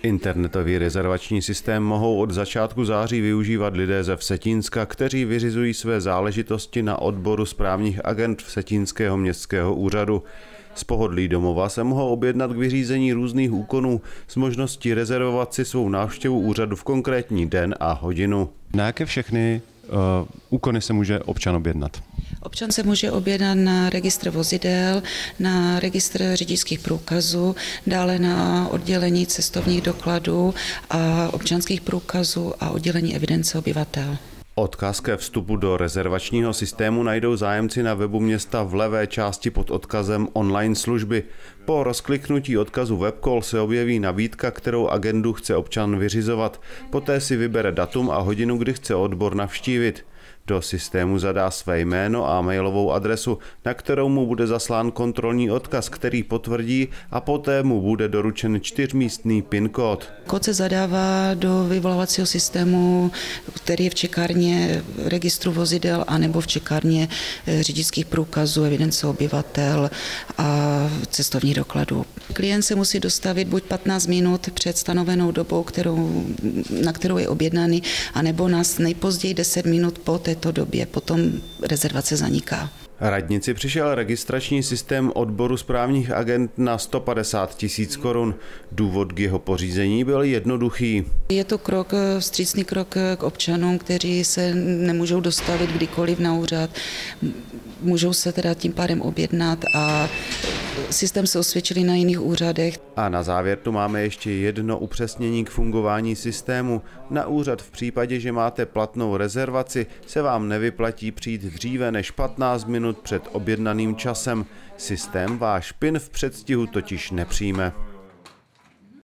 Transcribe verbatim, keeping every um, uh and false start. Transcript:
Internetový rezervační systém mohou od začátku září využívat lidé ze Vsetínska, kteří vyřizují své záležitosti na odboru správních agent Vsetínského městského úřadu. Z pohodlí domova se mohou objednat k vyřízení různých úkonů s možností rezervovat si svou návštěvu úřadu v konkrétní den a hodinu. Na jaké všechny uh, úkony se může občan objednat? Občan se může objednat na registr vozidel, na registr řidičských průkazů, dále na oddělení cestovních dokladů a občanských průkazů a oddělení evidence obyvatel. Odkaz ke vstupu do rezervačního systému najdou zájemci na webu města v levé části pod odkazem online služby. Po rozkliknutí odkazu webcall se objeví nabídka, kterou agendu chce občan vyřizovat. Poté si vybere datum a hodinu, kdy chce odbor navštívit. Do systému zadá své jméno a mailovou adresu, na kterou mu bude zaslán kontrolní odkaz, který potvrdí, a poté mu bude doručen čtyřmístný PIN kód. Kód se zadává do vyvolávacího systému, který je v čekárně registru vozidel anebo v čekárně řidičských průkazů, evidence obyvatel a cestovních dokladů. Klient se musí dostavit buď patnáct minut před stanovenou dobou, kterou, na kterou je objednaný, anebo nás nejpozději deset minut po této době, potom rezervace zaniká. Radnici přišel registrační systém odboru správních agent na sto padesát tisíc korun. Důvod k jeho pořízení byl jednoduchý. Je to krok, vstřícný krok k občanům, kteří se nemůžou dostavit kdykoliv na úřad. Můžou se teda tím pádem objednat a systém se osvědčili na jiných úřadech. A na závěr tu máme ještě jedno upřesnění k fungování systému. Na úřad v případě, že máte platnou rezervaci, se vám nevyplatí přijít dříve než patnáct minut před objednaným časem. Systém váš PIN v předstihu totiž nepřijme.